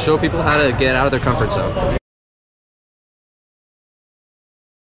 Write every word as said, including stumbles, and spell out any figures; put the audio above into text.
show people how to get out of their comfort zone.